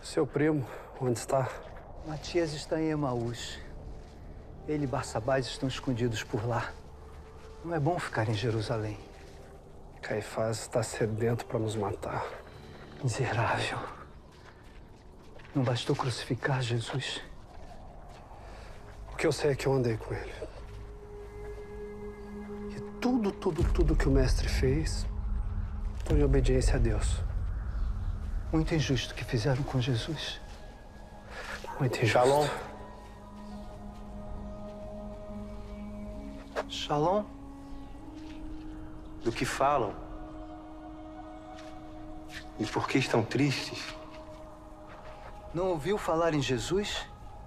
Seu primo, onde está? Matias está em Emaús. Ele e Barsabás estão escondidos por lá. Não é bom ficar em Jerusalém. Caifás está sedento para nos matar. Miserável. Não bastou crucificar Jesus? O que eu sei é que eu andei com ele. E tudo que o mestre fez foi em obediência a Deus. Muito injusto o que fizeram com Jesus. Muito injusto. Shalom. Shalom? Do que falam? E por que estão tristes? Não ouviu falar em Jesus?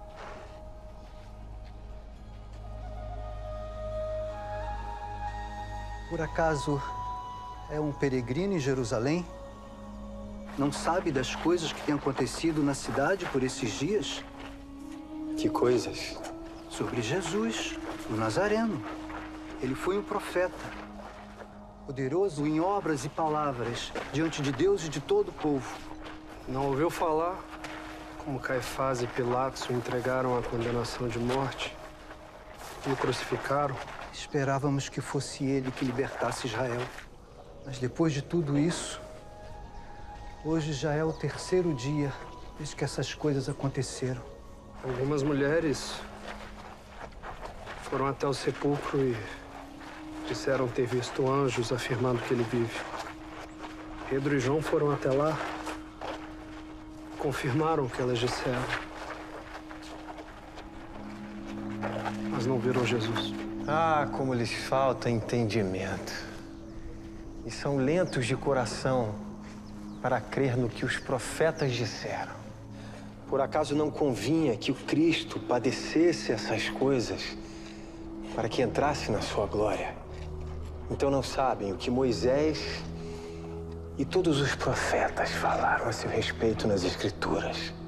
Por acaso é um peregrino em Jerusalém? Não sabe das coisas que têm acontecido na cidade por esses dias? Que coisas? Sobre Jesus, o Nazareno. Ele foi um profeta, poderoso em obras e palavras, diante de Deus e de todo o povo. Não ouviu falar como Caifás e Pilatos o entregaram à condenação de morte e o crucificaram? Esperávamos que fosse ele que libertasse Israel. Mas depois de tudo isso, hoje já é o terceiro dia desde que essas coisas aconteceram. Algumas mulheres foram até o sepulcro e disseram ter visto anjos afirmando que ele vive. Pedro e João foram até lá, confirmaram o que elas disseram, mas não viram Jesus. Ah, como lhes falta entendimento. E são lentos de coração para crer no que os profetas disseram. Por acaso não convinha que o Cristo padecesse essas coisas para que entrasse na sua glória? Então não sabem o que Moisés e todos os profetas falaram a seu respeito nas Escrituras.